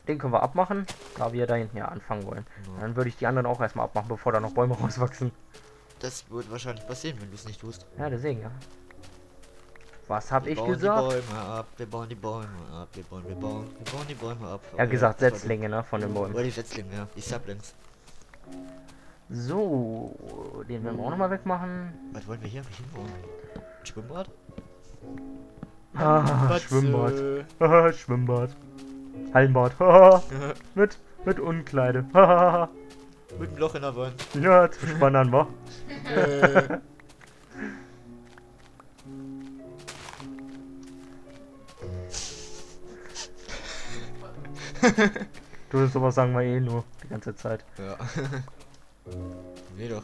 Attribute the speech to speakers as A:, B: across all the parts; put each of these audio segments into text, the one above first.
A: den können wir abmachen, da wir da hinten ja anfangen wollen.
B: Ja.
A: Dann würde ich die anderen auch erstmal abmachen, bevor da noch Bäume rauswachsen.
B: Das wird wahrscheinlich passieren, wenn du es nicht tust.
A: Ja, deswegen, ja. Was habe
B: Wir
A: ich
B: bauen
A: gesagt?
B: die Bäume ab, wir bauen die Bäume ab, wir bauen die Bäume ab.
A: Ja, gesagt,
B: das war
A: Setzlinge, ne, von den Bäumen.
B: Oder die Setzlinge, ja, die Saplings.
A: So, den werden wir auch nochmal wegmachen.
B: Was wollen wir hier eigentlich hinbauen? Ein Schwimmbad?
A: Ah, Schwimmbad. Haha, Schwimmbad. Hallenbad. Haha, mit Unkleide. Haha.
B: Mit einem Loch in der Wand.
A: Ja, zu spannend, wa? Du, sowas sagen wir eh nur die ganze Zeit.
B: Ja. Nee doch.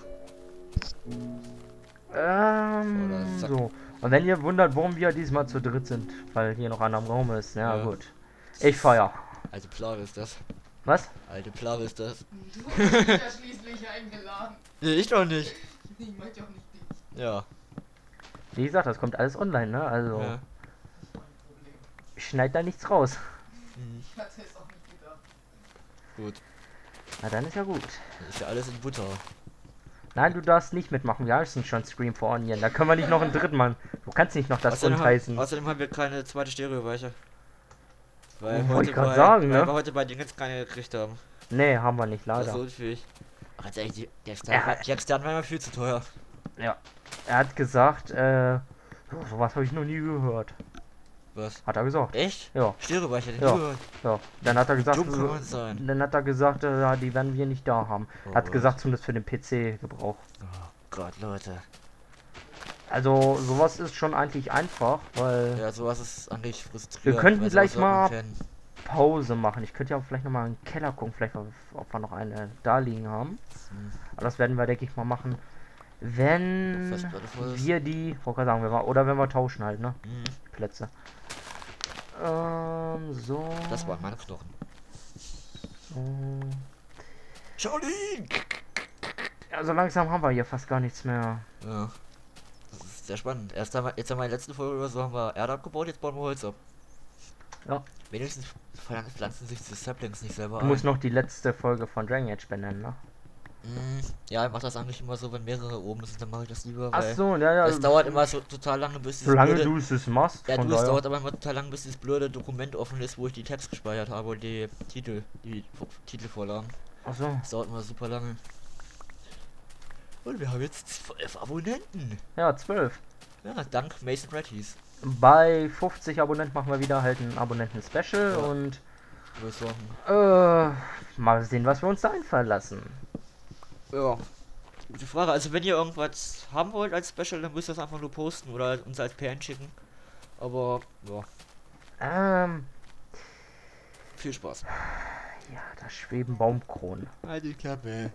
B: Oder Sack.
A: So. Und wenn ihr wundert, warum wir diesmal zu dritt sind, weil hier noch einer im Raum ist, ja,
B: Ja.
A: gut. Ich feier.
B: Alte Plage ist das.
A: Was?
B: Alte Plage ist das.
C: Du hast mich ja schließlich eingeladen.
B: Nee, ich doch nicht.
C: Ich meinte auch nicht dich.
B: Ja.
A: Wie gesagt, das kommt alles online, ne? Also,
B: Ja.
A: ich schneid da nichts raus.
B: Mhm.
C: Ich hatte es auch nicht gedacht.
B: Gut.
A: Na, dann ist ja gut.
B: Ist ja alles in Butter.
A: Nein, du darfst nicht mitmachen. Wir haben schon Scream for Onion. Da können wir nicht noch einen dritten machen. Du kannst nicht noch das heißen.
B: Außerdem haben wir keine zweite Stereoweiche. Weil
A: Wollte
B: heute
A: ich grad
B: bei,
A: sagen,
B: weil
A: ne?
B: wir heute bei Dingens keine gekriegt haben.
A: Nee, haben wir nicht,
B: Das ist
A: leider.
B: so unfähig. Ach, ganz ehrlich, die
A: Ja.
B: externen waren mir viel zu teuer.
A: Ja. Er hat gesagt, sowas habe ich noch nie gehört.
B: Was?
A: Hat er gesagt.
B: Echt?
A: Ja,
B: Stereoweiche, den
A: Ja.
B: gehört.
A: ja. Dann hat er gesagt,
B: Dumm kann man sein.
A: dann hat er gesagt, die werden wir nicht da haben.
B: Oh
A: Hat
B: Gott.
A: gesagt, zumindest für den PC-Gebrauch.
B: Oh Gott, Leute.
A: Also, sowas ist schon eigentlich einfach, weil
B: Ja, sowas ist eigentlich frustrierend.
A: Wir könnten
B: weil
A: gleich
B: sowas wird man
A: mal-
B: kennen.
A: Pause machen. Ich könnte ja vielleicht noch mal in den Keller gucken, vielleicht ob wir noch eine da liegen haben.
B: Hm.
A: Aber das werden wir, denke ich mal, machen, wenn
B: Festplatte voll ist.
A: wir die, wollte gerade sagen, oder wenn wir tauschen halt, ne?
B: Hm.
A: Plätze. So.
B: Das waren meine Knochen.
A: So.
B: Shaolin!
A: Ja, so langsam haben wir hier fast gar nichts mehr.
B: Ja. Das ist sehr spannend. Jetzt haben wir in der letzten Folge oder so haben wir Erde abgebaut, jetzt bauen wir Holz ab.
A: Ja.
B: Wenigstens pflanzen sich die Saplings nicht selber
A: Du musst noch die letzte Folge von Dragon Age benennen, ne?
B: Ja, ich mach das eigentlich immer so, wenn mehrere oben sind, dann mache ich das lieber,
A: Ach
B: weil
A: so, ja.
B: das dauert immer so total lange, bis dieses
A: Solange
B: blöde,
A: du es machst,
B: ja,
A: von
B: du, es
A: daher.
B: dauert aber immer total lange, bis dieses blöde Dokument offen ist, wo ich die Text gespeichert habe und die Titelvorlagen.
A: Ach so.
B: Das dauert immer super lange. Und wir haben jetzt 12 Abonnenten.
A: Ja, 12.
B: Ja, dank Mason Ratties.
A: Bei 50 Abonnenten machen wir wieder halt ein Abonnenten-Special
B: Ja.
A: und
B: Würde ich sagen.
A: mal sehen, was wir uns da einfallen lassen.
B: Ja. Gute Frage. Also wenn ihr irgendwas haben wollt als Special, dann müsst ihr das einfach nur posten oder uns als PN schicken. Aber ja, viel Spaß.
A: Ja, da schweben Baumkronen.
B: Halt die Klappe.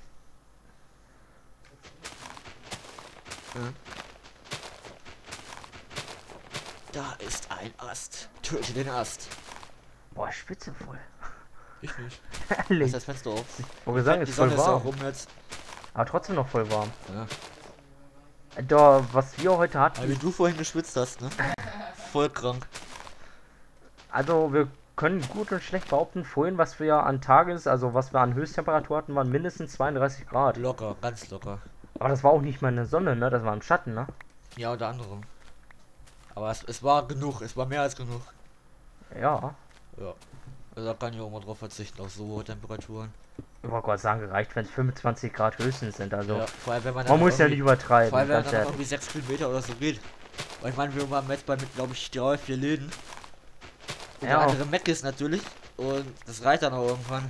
B: Da ist ein Ast. Töte den Ast.
A: Boah, Spitze voll.
B: Ich nicht.
A: Ehrlich.
B: Lass das Fenster auf.
A: Wo wir sagen,
B: Die
A: ist
B: Sonne
A: voll
B: ist auch
A: warm.
B: rum jetzt.
A: Aber trotzdem noch voll warm.
B: Ja.
A: Da, was wir heute
B: Aber wie
A: hatten,
B: du vorhin geschwitzt hast, ne? Voll krank.
A: also wir können gut und schlecht behaupten, vorhin, was wir an also was wir an Höchsttemperatur hatten, waren mindestens 32 Grad.
B: Locker, ganz locker.
A: Aber das war auch nicht mal in der Sonne, ne? Das war im Schatten, ne?
B: Ja, unter anderem. Aber es war genug, es war mehr als genug.
A: Ja.
B: Ja. Also da kann ich auch mal drauf verzichten, auf so hohe Temperaturen.
A: Ich wollte gerade sagen, gereicht, wenn es 25 Grad höchstens sind. Also
B: Ja, vor allem wenn man
A: man
B: dann
A: muss ja nicht
B: irgendwie-
A: übertreiben.
B: Vor allem wenn man
A: Ganz
B: dann
A: ehrlich.
B: irgendwie 6 Kilometer oder so geht. Weil ich meine, wir waren jetzt bei mit, glaube ich, 3, 4 Läden. Und
A: Ja.
B: der andere Mac ist natürlich. Und das reicht dann auch irgendwann.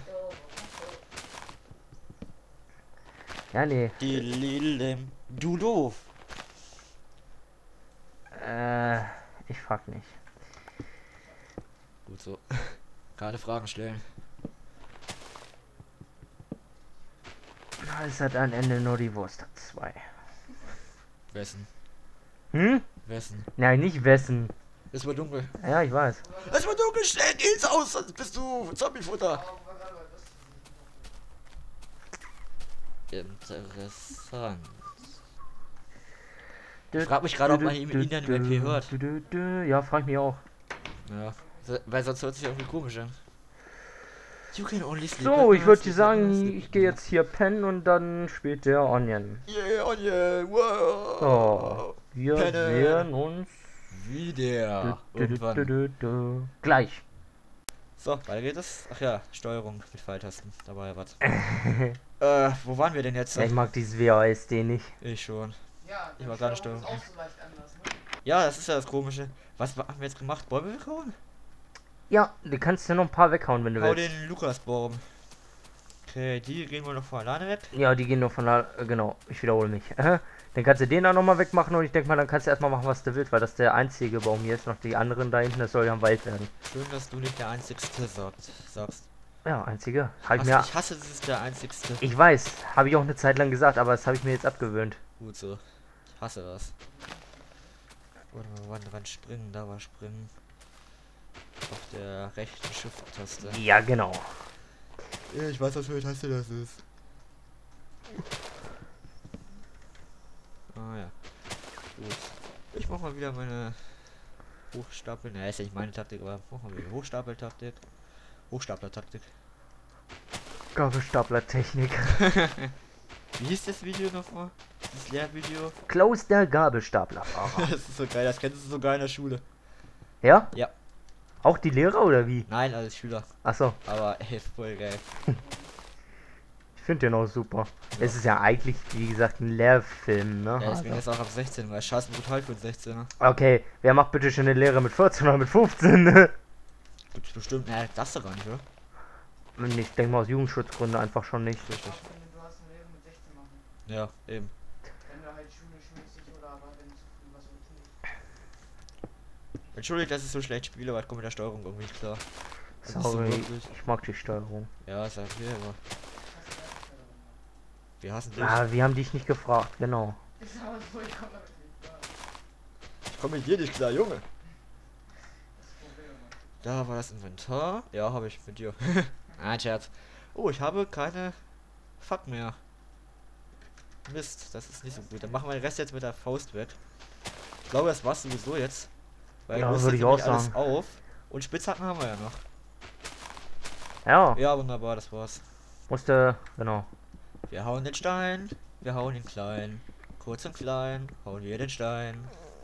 A: Ja, nee.
B: Die Lidl, du doof.
A: Ich frag nicht.
B: Gut so. Keine Fragen stellen.
A: Es hat am Ende nur die Wurst hat 2.
B: Wessen?
A: Hm?
B: Wessen?
A: Nein, nicht wessen.
B: Es wird dunkel.
A: Ja, ich weiß.
B: Es wird dunkel, schnell geht's aus, sonst bist du Zombiefutter. Interessant. Ich frag mich gerade, ob man ihn dann im MP hört.
A: Ja, frag mich auch.
B: Ja. Weil sonst hört sich irgendwie komisch an. You can only sleep
A: So,
B: at
A: ich würde
B: night,
A: dir
B: you can only
A: sagen,
B: sleep
A: ich
B: at
A: gehe
B: night.
A: jetzt hier pennen und dann spielt der Onion.
B: Yeah, Onion, wow.
A: So, wir
B: Penne.
A: sehen uns
B: Wieder. Irgendwann.
A: gleich.
B: So, weiter geht es. Ach ja, Steuerung mit Pfeiltasten. Dabei, was? Wo waren wir denn jetzt?
A: Ja, ich mag dieses WASD nicht.
B: Ich schon.
C: Ja,
B: Ich war gar nicht
C: Steuerung ist
B: steuern.
C: auch so leicht anders, ne?
B: Ja, das ist ja das Komische. Was haben wir jetzt gemacht? Bäume weghauen?
A: Ja, du kannst ja noch ein paar weghauen, wenn du
B: Hau
A: willst.
B: den Lukasbaum. Okay, die gehen wohl noch von alleine weg.
A: Ja, die gehen nur von da. Genau, ich wiederhole mich. Dann kannst du den auch nochmal wegmachen und ich denke mal, dann kannst du erstmal machen, was du willst, weil das der einzige Baum hier ist. Noch die anderen da hinten, das soll ja ein Wald werden.
B: Schön, dass du nicht der Einzigste sagst.
A: Ja, einzige. Halt mir.
B: Ich hasse, es ist der Einzigste.
A: Ich weiß, habe ich auch eine Zeit lang gesagt, aber das habe ich mir jetzt abgewöhnt.
B: Gut so. Ich hasse das. Warte mal, wann springen? Da war springen. Auf der rechten Shift-Taste.
A: Ja, genau.
B: Ja, ich weiß, was für eine Taste das ist. Ah ja. Gut. Ich mach mal wieder meine Hochstapel. Ne, ist ja nicht meine Taktik, aber mach mal wieder Hochstapeltaktik. Hochstaplertaktik.
A: Gabelstapler-Technik.
B: Wie hieß das Video nochmal? Das Lehrvideo?
A: Klaus der Gabelstaplerfahrer.
B: Das ist so geil, das kennst du sogar in der Schule.
A: Ja?
B: Ja.
A: Auch die Lehrer oder wie?
B: Nein, als Schüler.
A: Achso,
B: Aber ey, voll geil.
A: ich finde den auch super. Es ist ja eigentlich, wie gesagt, ein Lehrfilm, ne?
B: Ja, deswegen
A: Also.
B: ist auch ab 16, weil scheiße brutal für 16er.
A: Okay, wer macht bitte schon eine Lehre mit 14 oder mit 15?
B: Gibt's bestimmt. Ne, das doch gar nicht, oder?
A: Ich denke mal aus Jugendschutzgründen einfach schon nicht.
B: Richtig.
C: Ich finde, du hast eine Lehre mit 16 machen.
B: Ja, eben.
C: Wenn du halt schulisch mäßig oder aber wenn zu früh was tust.
B: Entschuldigt, dass ich so schlecht spiele, aber ich komme mit der Steuerung irgendwie nicht klar. Das ist so
A: Sorry,
B: wirklich-
A: ich mag die Steuerung.
B: Ja, ist ja okay, aber wir hassen dich.
A: Ah, wir haben dich nicht gefragt, genau.
C: Ist aber vollkommen nicht klar.
B: Ich komme mit dir nicht klar, Junge.
C: Das Problem, Mann.
B: Da war das Inventar. Ja, habe ich mit dir. Ein Scherz. Oh, ich habe keine Fuck mehr. Mist, das ist nicht so gut. Dann machen wir den Rest jetzt mit der Faust weg. Ich glaube, das war's sowieso jetzt. Weil
A: Ja,
B: wir
A: würde ich
B: nämlich
A: auch
B: alles
A: sagen.
B: auf. Und Spitzhacken haben wir ja noch.
A: Ja,
B: Ja, wunderbar, das war's.
A: musste, genau.
B: Wir hauen den Stein, wir hauen den klein. Kurz und klein, hauen wir den Stein.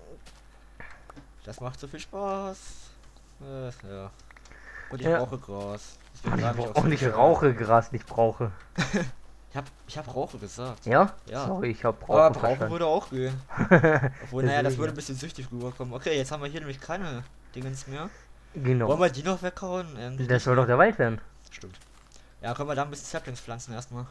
B: Das macht so viel Spaß. Ja. Und ich
A: Ja.
B: brauche Gras. Deswegen sag ich auch so
A: Und ich
B: viel
A: rauche Gras, nicht brauche.
B: Ich hab Rauche gesagt.
A: Ja?
B: Ja.
A: Sorry, ich habe
B: Aber
A: Rauchen
B: brauchen
A: verstanden.
B: würde auch gehen. Obwohl, naja, das
A: Deswegen.
B: würde ein bisschen süchtig rüberkommen. Okay, jetzt haben wir hier nämlich keine Dingens mehr.
A: Genau.
B: Wollen wir die noch weghauen?
A: Das soll doch der Wald werden.
B: Stimmt. Ja, können wir da ein bisschen Saplings pflanzen erstmal.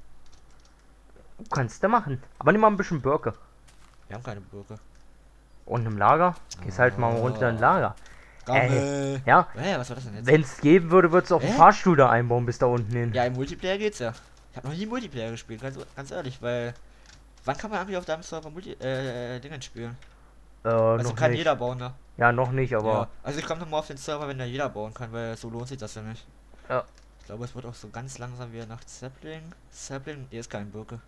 A: Kannst du machen. Aber nimm mal ein bisschen Birke.
B: Wir haben keine Birke.
A: Und im Lager? Gehst halt mal runter in ein Lager.
B: Gammel.
A: Ja,
B: Was war das denn jetzt?
A: wenn es geben würde, würdest du auch einen
B: Hä?
A: Fahrstuhl da einbauen bis da unten hin.
B: Ja, im Multiplayer geht's ja. Ich habe noch nie Multiplayer gespielt, ganz ehrlich, weil. Wann kann man eigentlich auf deinem Server Dingen spielen? Also
A: noch
B: kann
A: nicht.
B: jeder bauen, ne?
A: Ja, noch nicht, aber
B: Ja. Also ich komme nochmal auf den Server, wenn da jeder bauen kann, weil so lohnt sich das ja nicht.
A: Ja.
B: Ich glaube, es wird auch so ganz langsam wieder nach Sapling. Sapling, hier ist kein Birke.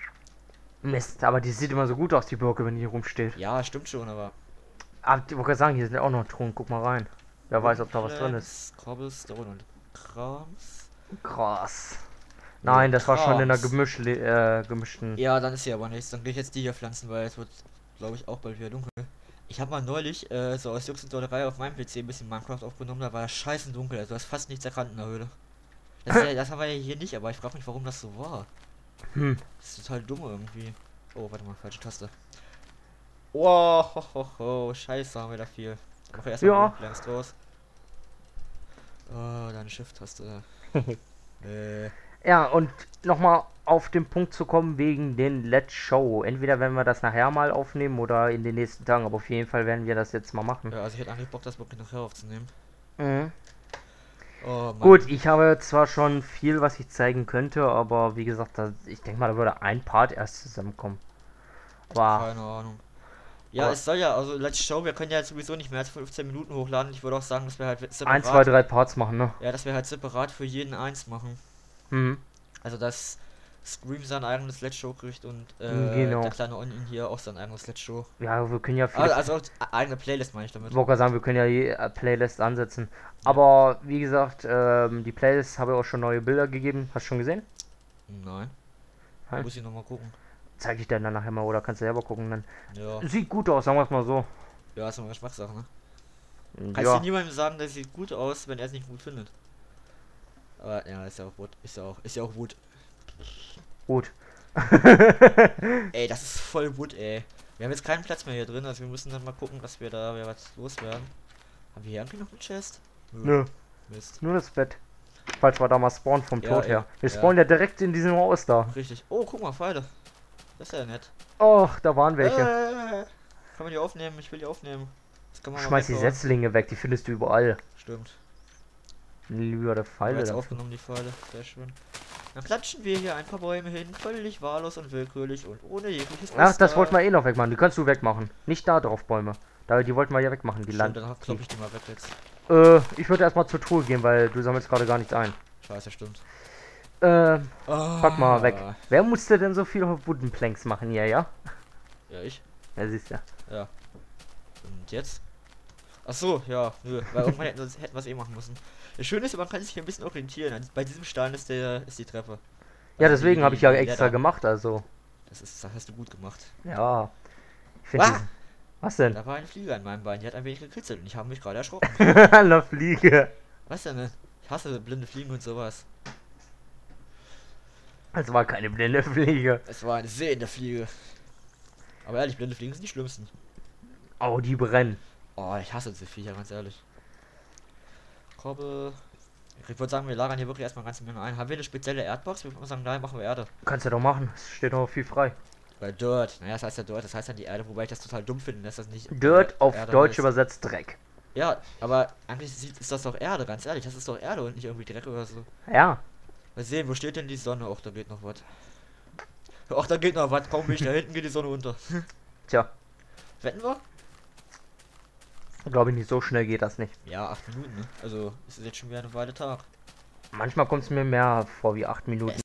A: Mist, aber die sieht immer so gut aus, die Birke, wenn die hier rumsteht.
B: Ja, stimmt schon, aber.
A: Aber ich wollte gerade sagen, hier sind auch noch Truhen, guck mal rein. Wer weiß, ob da was drin ist.
B: Cobblestone und Krams.
A: Krass. Nein, das war schon in der
B: Krams.
A: gemischten.
B: Ja, dann ist hier aber nichts. Dann gehe ich jetzt die hier pflanzen, weil es wird, glaube ich, auch bald wieder dunkel. Ich habe mal neulich so aus Jux und Dollerei auf meinem PC ein bisschen Minecraft aufgenommen, da war das scheißen dunkel, also du hast fast nichts erkannt in der Höhle. Das haben wir ja hier nicht, aber ich frage mich, warum das so war.
A: Hm.
B: Das ist total dumm irgendwie. Oh, warte mal, falsche Taste. Oh, scheiße, haben wir da viel. Mach erstmal
A: Ja.
B: längst raus. Oh, deine Shift-Taste.
A: Ja, und nochmal auf den Punkt zu kommen wegen den Let's Show. Entweder werden wir das nachher mal aufnehmen oder in den nächsten Tagen, aber auf jeden Fall werden wir das jetzt mal machen.
B: Ja, also ich hätte eigentlich Bock, das wirklich nachher aufzunehmen.
A: Mhm.
B: Oh, Mann.
A: Gut, ich habe zwar schon viel, was ich zeigen könnte, aber wie gesagt, ich denke mal, da würde ein Part erst zusammenkommen. Aber
B: Keine Ahnung. Ja,
A: Aber-
B: es soll ja, also Let's Show, wir können ja sowieso nicht mehr als 15 Minuten hochladen. Ich würde auch sagen, dass wir halt separat,
A: 1, 2, 3 Parts machen, ne?
B: ja, dass wir halt separat für jeden eins machen.
A: Mhm.
B: Also dass Scream sein eigenes Let's Show kriegt und
A: Genau.
B: der kleine Onion hier auch sein eigenes Let's Show.
A: Ja, wir können ja viele.
B: Also eigene Playlist meine ich damit.
A: Ich wollte gerade sagen, wir können ja die Playlist ansetzen. Aber wie gesagt, die Playlist habe ich auch schon neue Bilder gegeben. Hast du schon gesehen?
B: Nein.
A: Hä?
B: Muss ich nochmal gucken.
A: Zeige ich dir dann nachher mal oder kannst du selber gucken. Dann.
B: Ja.
A: Sieht gut aus, sagen wir es mal so.
B: Ja, ist immer Geschmackssache, ne? Kannst
A: Ja.
B: du niemandem sagen, das sieht gut aus, wenn er es nicht gut findet. Aber ja, ist ja auch gut. Ist ja auch gut.
A: Gut.
B: Ey, das ist voll Wood, ey. Wir haben jetzt keinen Platz mehr hier drin, also wir müssen dann mal gucken, dass wir da was loswerden. Haben wir hier irgendwie noch einen Chest?
A: Nö.
B: Mist.
A: Nur das Bett. Falls wir da mal spawnen vom
B: Ja,
A: Tod her. Wir
B: ja.
A: spawnen ja direkt in diesem Haus da.
B: Richtig. Oh, guck mal, Pfeile. Das ist ja nett.
A: Och, da waren welche.
B: Kann man die aufnehmen? Ich will die aufnehmen. Das kann man
A: Schmeiß die
B: wegbauen.
A: Setzlinge weg, die findest du überall.
B: Stimmt.
A: Lieber der
B: Haben wir
A: Pfeile.
B: jetzt
A: dafür.
B: aufgenommen, die Pfeile. Sehr schön. Dann klatschen wir hier ein paar Bäume hin, völlig wahllos und willkürlich und ohne jegliches
A: Ach, das
B: Muster.
A: wollten wir eh noch wegmachen. Die kannst du wegmachen. Nicht da drauf, Bäume. Die wollten wir ja wegmachen, die
B: Stimmt,
A: Land.
B: dann klopp ich die mal weg jetzt.
A: Ich würde erstmal zur Truhe gehen, weil du sammelst gerade gar nichts ein.
B: Scheiße, stimmt.
A: Pack mal weg. Wer musste denn so viel Wooden Planks machen hier, ja?
B: Ja, ich.
A: Ja, siehst du.
B: Ja. Und jetzt? Ach so, ja, nö, weil irgendwann hätten wir es eh machen müssen. Das Schöne ist, man kann sich hier ein bisschen orientieren. Also bei diesem Stein ist die Treppe.
A: Ja,
B: Also
A: deswegen habe ich ja
B: die
A: extra
B: Leiter.
A: gemacht, also.
B: Das hast du gut gemacht.
A: Ja. Ich finde
B: Ah!
A: Was denn?
B: Da war eine Fliege an meinem Bein, die hat ein wenig gekritzelt und ich habe mich gerade erschrocken.
A: Eine Fliege.
B: Was denn? Ich hasse blinde Fliegen und sowas.
A: Es war keine blinde Fliege.
B: Es war eine sehende Fliege. Aber ehrlich, blinde Fliegen sind die schlimmsten.
A: Oh, die brennen.
B: Oh, ich hasse diese Viecher, ganz ehrlich. Korbe. Ich würde sagen, wir lagern hier wirklich erstmal eine ganze Menge ein. Haben wir eine spezielle Erdbox? Wir würden sagen, nein, machen wir Erde.
A: Kannst du doch machen. Es steht noch viel frei.
B: Bei Dirt. Naja, das heißt ja Dirt, das heißt ja die Erde, wobei ich das total dumm finde, dass das nicht.
A: Dirt auf
B: Erde
A: Deutsch
B: ist.
A: übersetzt Dreck.
B: Ja, aber eigentlich ist das doch Erde, ganz ehrlich. Das ist doch Erde und nicht irgendwie Dreck oder so.
A: Ja.
B: Mal sehen, wo steht denn die Sonne? Och, da geht noch was. Och, da geht noch was. Kaum bin ich da hinten, geht die Sonne unter.
A: Tja,
B: Wetten wir?
A: glaube ich nicht, so schnell geht das nicht.
B: Ja, 8 Minuten, ne? Also, ist es jetzt schon wieder eine Weile Tag.
A: Manchmal kommt es mir mehr vor wie 8 Minuten.